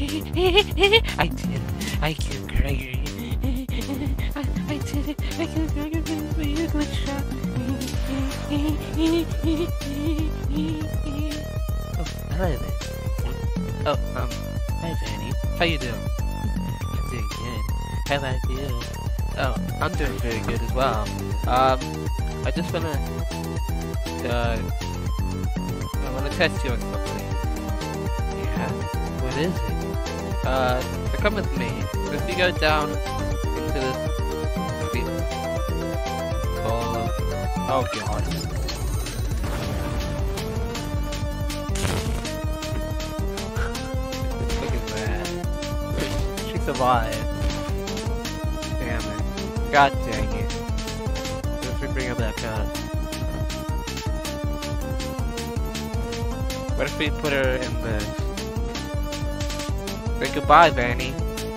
I did it. I killed Gregory. I did it. I killed Gregory, but you glitched out. Oh, hello there. Oh, hi Vanny. How you doing? I'm doing good. How about you? Oh, I'm doing very good as well. I just wanna test you on something. Yeah? What is it? So come with me. If you go down into this ball of... Oh god. Look at that. She survived. Damn it. God dang it. Let's bring up that gun. What if we put her in this? Say goodbye, Vanny.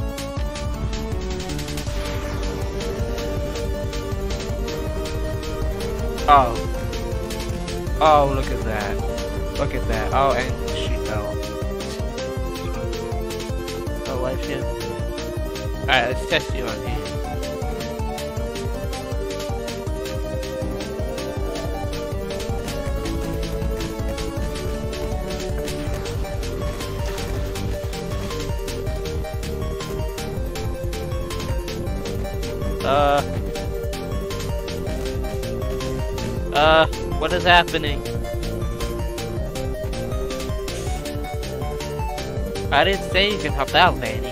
Oh. Oh, look at that. Look at that. Oh, and she fell. Oh, why she? Alright, let's test you on here. What is happening? I didn't say you can hop out, Vanny.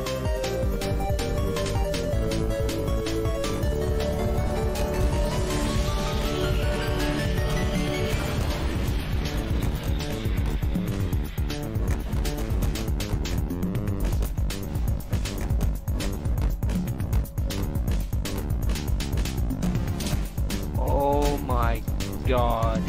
Oh my god.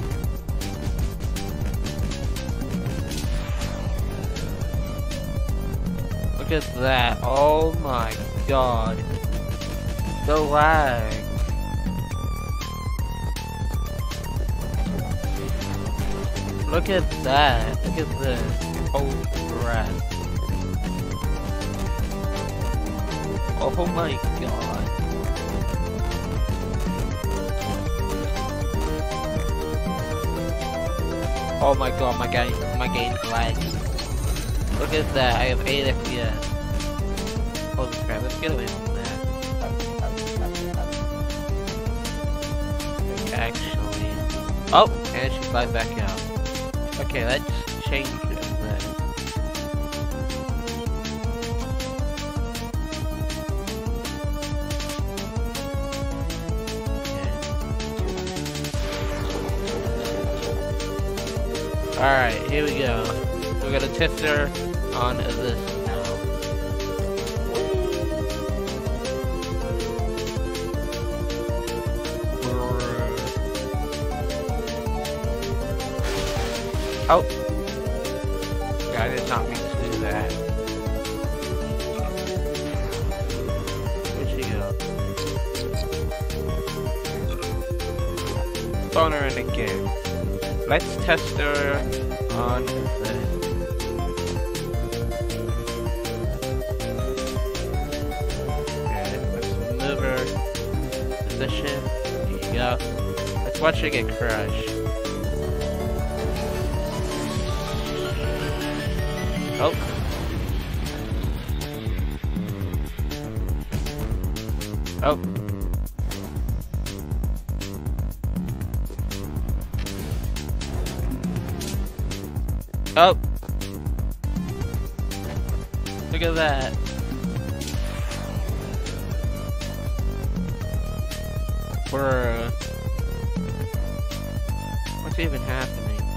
Look at that. Oh my god. The lag. Look at that. Look at this. Holy crap. Oh my god. Oh my god, my game's lagging. Look at that, I have 8 FPS. Holy crap, let's get away from that. Actually... Oh! And she flies back out. Okay, let's change that. Alright, here we go. We're gonna test her on this now. Oh! Yeah, I did not mean to do that. Where'd she go? Phone her in again. Let's test her on this. Okay, let's move her position. There you go. Let's watch her get crushed. Oh. Oh. Oh! Look at that. Bruh. What's even happening?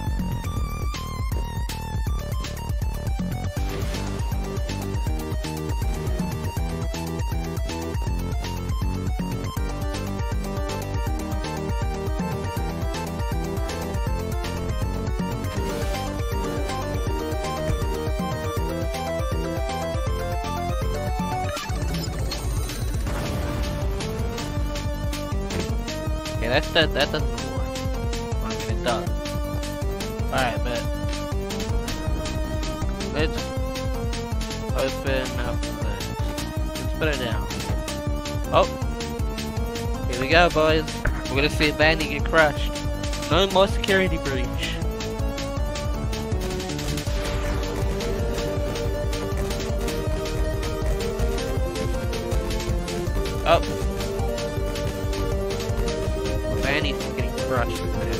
Okay, that doesn't work. I mean, it does. Alright, but let's open up this. Let's put it down. Oh! Here we go, boys. We're gonna see Vanny get crushed. No more security breach. Oh! Vanny's getting crushed with it.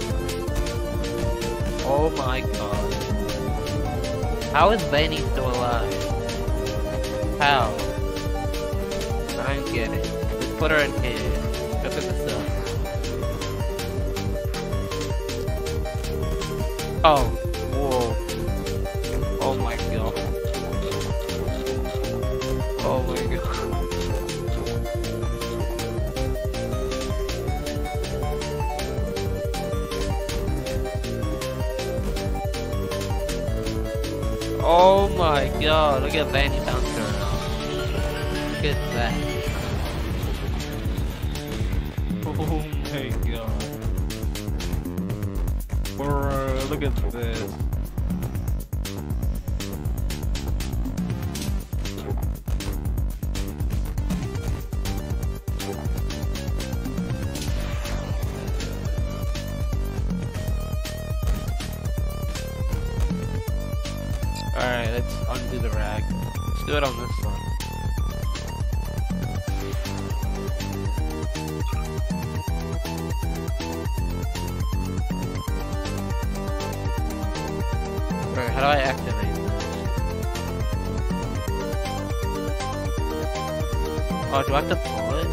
Oh my god. How is Vanny still alive? How? I don't get it. Let's put her in here. Look at this up. Oh, whoa. Oh my god. Oh my god. Oh my god, look at Vanny bouncing around. Look at that. Oh my god. Bro, look at this. Alright, let's undo the rag. Let's do it on this one. Alright, how do I activate this? Oh, do I have to pull it?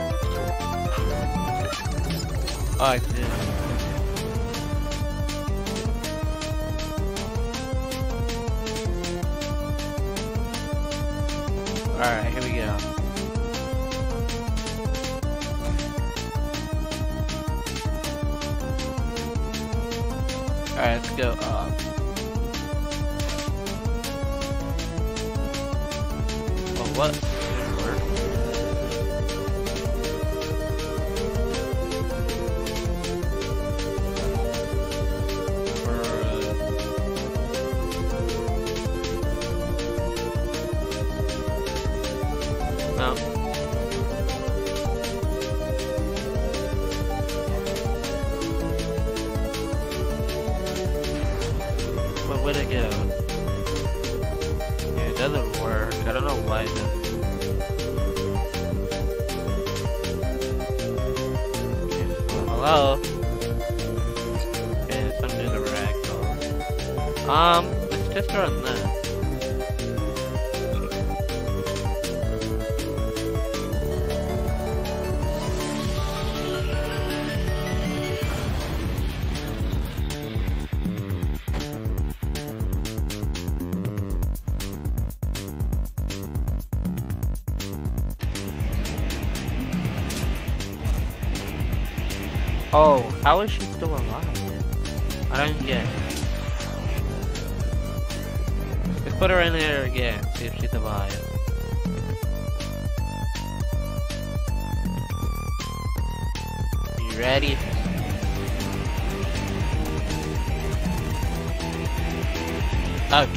Oh, I did. Alright, here we go. Alright, let's go up. Oh, what? Didn't work. No. But where'd it go? Yeah, it doesn't work. I don't know why it doesn't. Okay, well, hello? Okay, let's undo the ragdoll. Let's just run that. Oh, how is she still alive? I don't get it. Let's put her in there again, see if she's alive. You ready? Okay.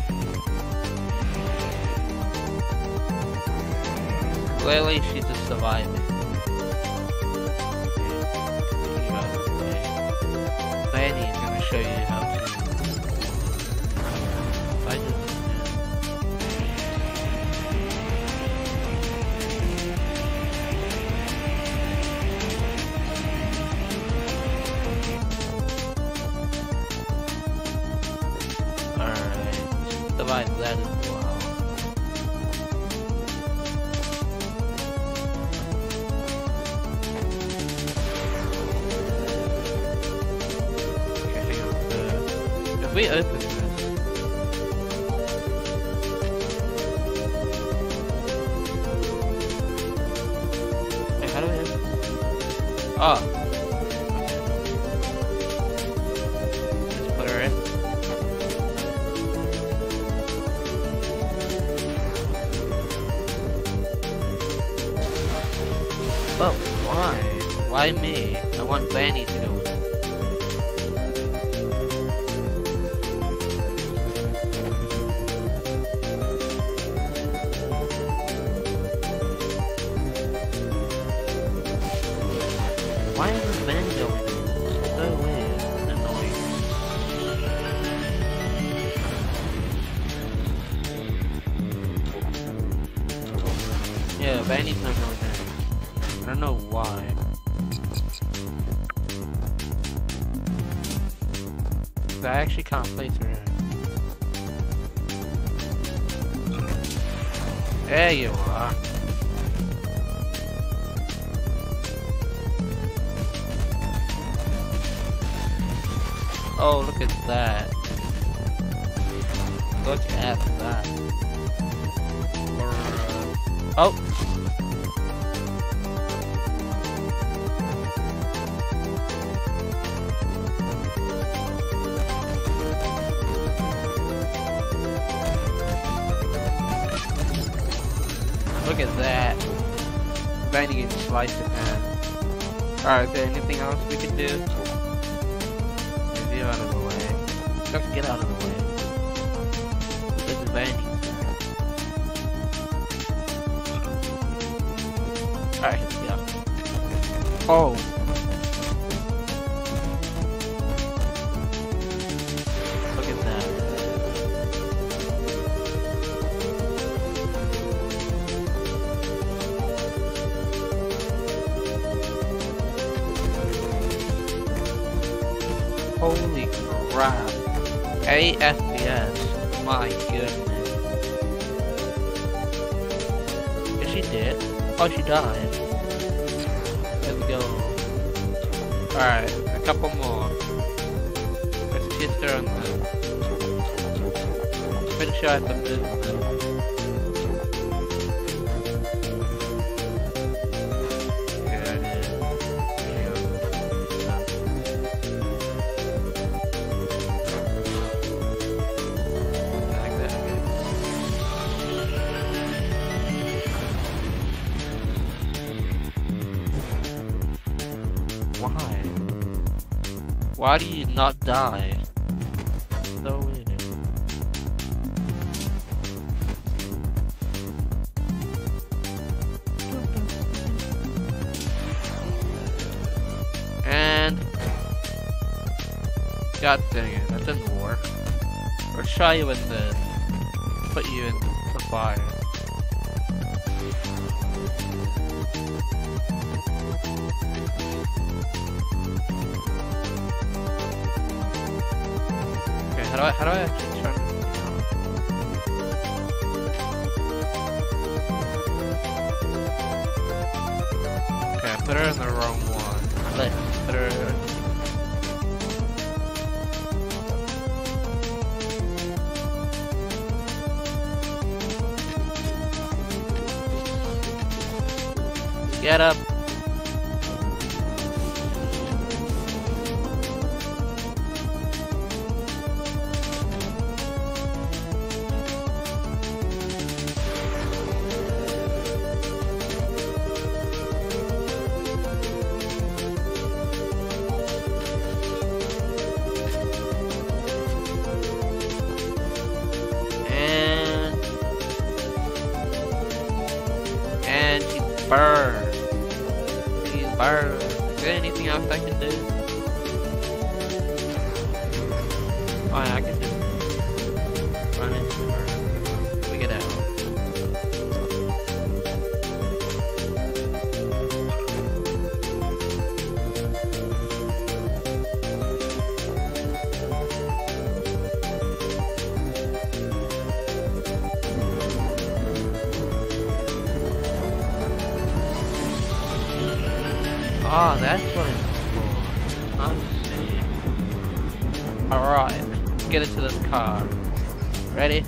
Clearly she's just surviving. Vanny is going to show you how to fight it. Alright, survive that as well. We open this. Hey, how do we open this? Oh. Just put her in. Well, why? Why me? I want Vanny to go in. Vanny's not going there. I don't know why. I actually can't place her. There you are. Oh, look at that. Look at that. Oh! Look at that. Vanny getting sliced in half. Alright, is there anything else we can do? Move you out of the way. Just get out of the way. This is Vanny. Alright, here we go. Oh! Look at that. Holy crap. 8 FPS. My goodness. Is she dead? Oh, she died. There we go. Alright, a couple more. Let's get her on the... Finish out the business. Why do you not die? So weird. And god dang it, that didn't work. Let's try you in the put you in the fire. How do I actually turn this on? Okay, I put her in the wrong one. Let's put her... Get up! And she burned. She's burned. Is there anything else I can do? Oh yeah, I can do it. Run into her. Let me get out. Oh, that's what it's for. I see. Alright, let's get into this car. Ready?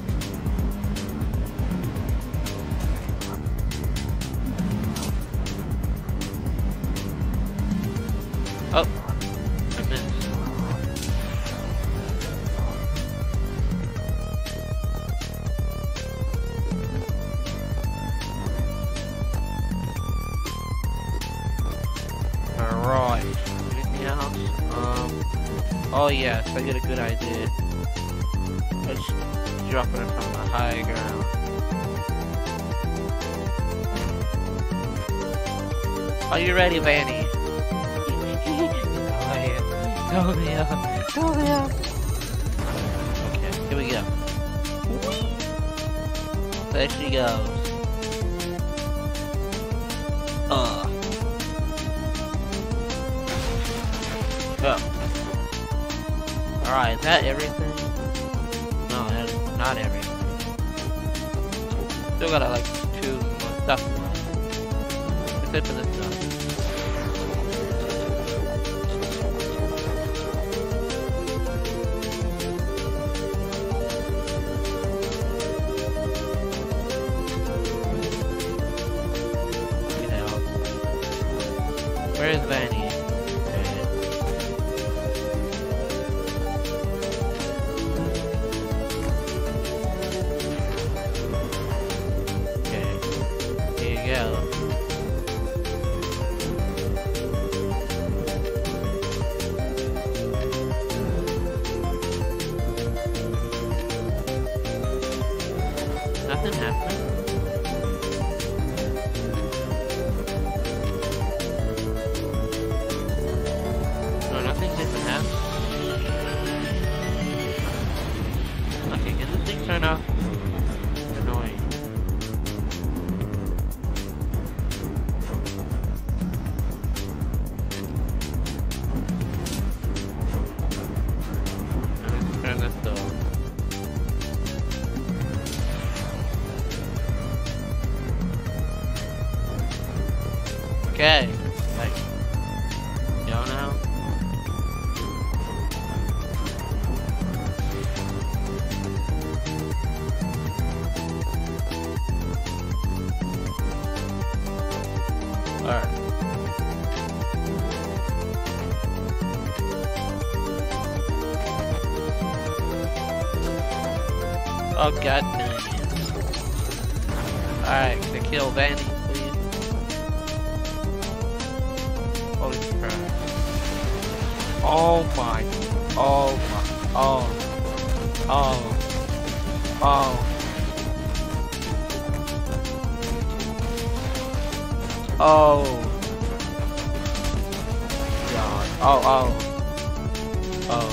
Oh, I missed. Alright, anything else? Oh yes, I get a good idea. Let's drop it from the high ground. Are you ready, Vanny? Go there. Okay, here we go. There she goes. Oh. Alright, is that everything? No, that's not everything. Still gotta like 2 more stuff. That's it for this stuff. Where is Vanny? Okay. Here you go. Nothing happened. Okay, can this thing turn off? It's annoying. Let's turn this off. Okay. Like, go now. Alright. Oh god dang it. Alright, can I kill Vanny, please? Holy crap. Oh my. Oh my. Oh. Oh. Oh. Oh god. Oh, oh. Oh.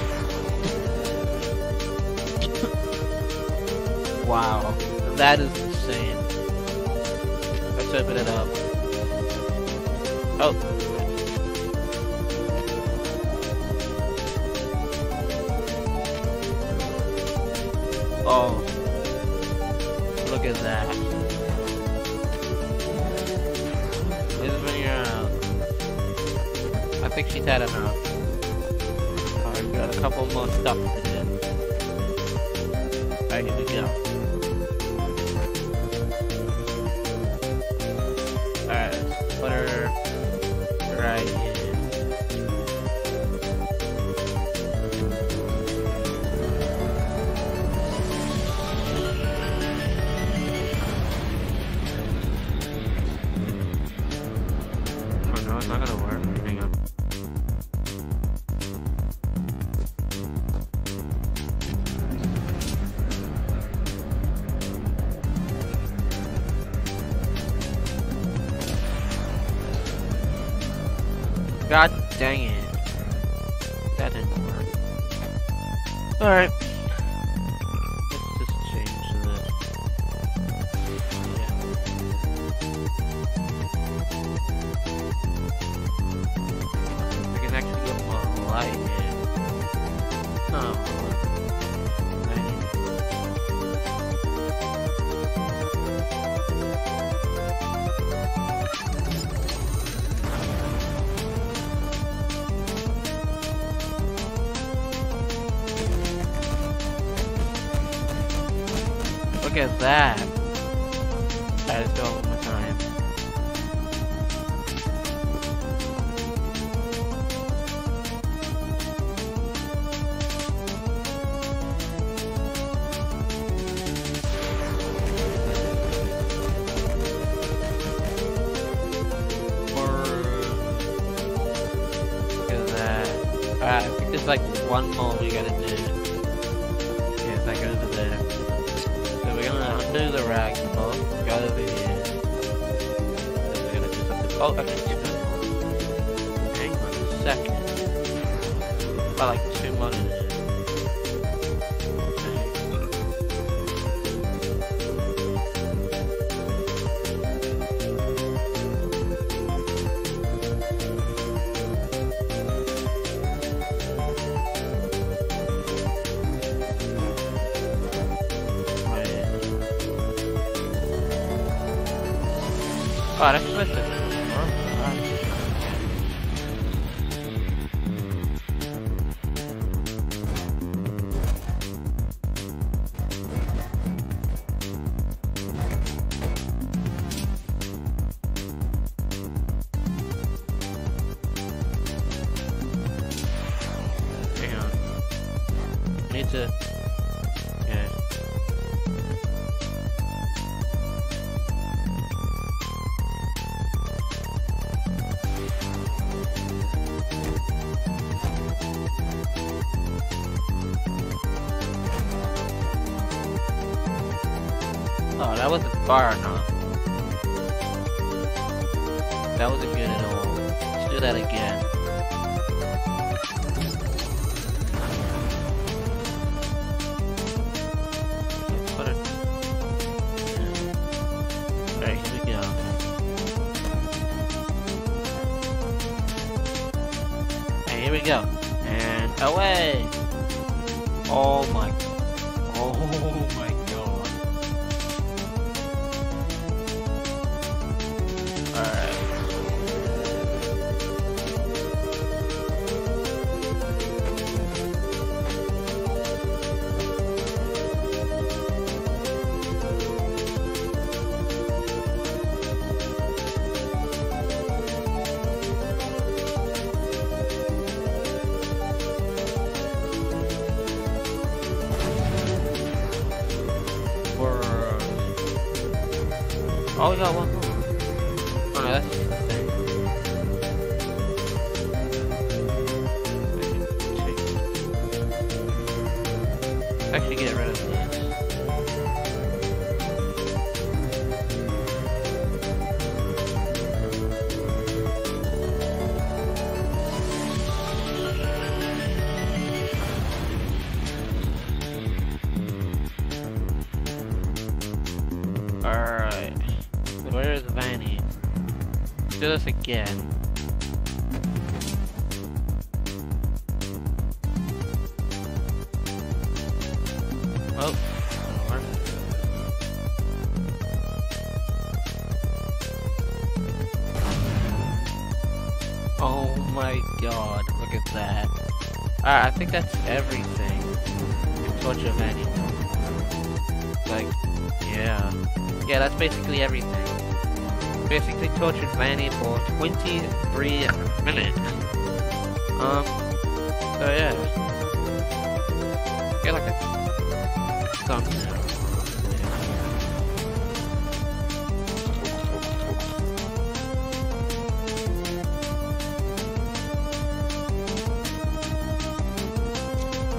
Wow. That is insane. Let's open it up. Oh. Oh. Look at that. I think she's had enough. Alright, we got a couple more stuff to do. Alright, here we go. Alright, let's put her right here. Oh no, it's not gonna work. Hang on. God dang it. That didn't work. Alright. Let's just change this. Yeah. I can actually get more light in. Oh. Look at that. Alright, let's go one more time. Look at that. Alright, I think there's like one more we gotta do. Okay, if I go over there. So we're gonna undo the rag spot, go over here. Then we're gonna do something. Oh, actually, hang on a second. I like 2 more in here. Oh, that's what it is. Need to, yeah. Oh, that wasn't far enough. That wasn't good at all. Let's do that again. Here we go. And away! Oh my god. Alright. Oh, we got one more. Oh no, that's just the thing. Actually get rid of this. Alright. Where is Vanny? Let's do this again. Oh, that'll work. Oh my god, look at that. Alright, I think that's everything. Torture Vanny. Like, yeah. Yeah, that's basically everything. Basically tortured Vanny for 23 minutes. So yeah. Get like a thumbs.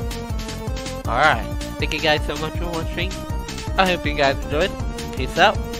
Alright. Thank you guys so much for watching. I hope you guys enjoyed. Peace out.